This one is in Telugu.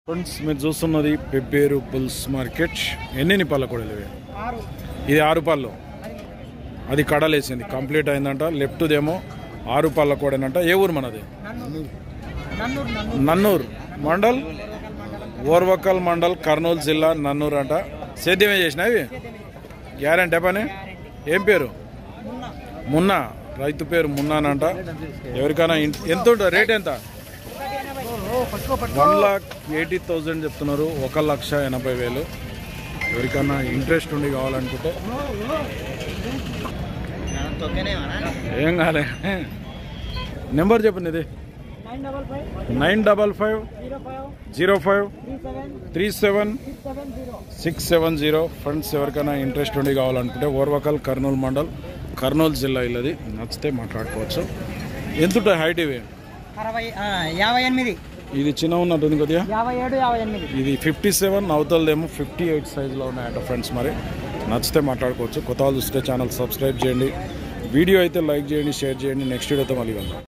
ఫ్రెండ్స్ మీరు చూస్తున్నది పెబ్బేరు బుల్స్ మార్కెట్. ఎన్ని పళ్ళ కూడా ఇది 6 పళ్ళు, అది కడలేసింది కంప్లీట్ అయిందంట. లెఫ్ట్దేమో 6 పళ్ళ కూడానంట. ఏ ఊరు మనది? నన్నూరు మండల్, ఓర్వకల్ మండల్, కర్నూలు జిల్లా, నన్నూరు అంట. సేద్యమే చేసినా ఇవి గ్యారంటీ పని. ఏం పేరు? మున్నా. రైతు పేరు మున్నానంట. ఎవరికైనా ఎంత ఉంటుంది రేట్? ఎంత? 1,80,000 చెప్తున్నారు. 1,80,000. ఎవరికైనా ఇంట్రెస్ట్ ఉండి కావాలనుకుంటే ఏం కాలే. నెంబర్ చెప్పండి. ఇది 95505373670. ఫ్రెండ్స్ ఎవరికైనా ఇంట్రెస్ట్ ఉండి కావాలనుకుంటే ఓర్వకల్, కర్నూలు మండల్, కర్నూలు జిల్లా ఇల్లది. నచ్చితే మాట్లాడుకోవచ్చు. ఎంత ఉంటుంది హైట్? ఇవి 58. ఇది చిన్న ఉన్నట్టుంది కొద్దిగా. 57, 58. ఇది 57, అవతలదేమో 58 సైజులో ఉన్నాయంట ఫ్రెండ్స్. మరి నచ్చితే మాట్లాడుకోవచ్చు. కొత్త వాళ్ళు చూస్తే ఛానల్ సబ్స్క్రైబ్ చేయండి. వీడియో అయితే లైక్ చేయండి, షేర్ చేయండి. నెక్స్ట్ వీడియోతో మళ్ళీ వెళ్దాం.